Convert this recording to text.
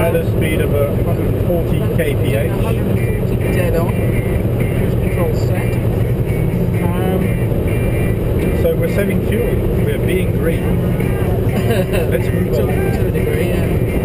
propeller speed of 140 kph. 140 dead on. Cruise control set. So we're saving fuel. We're being green. Let's move on. To a degree, yeah.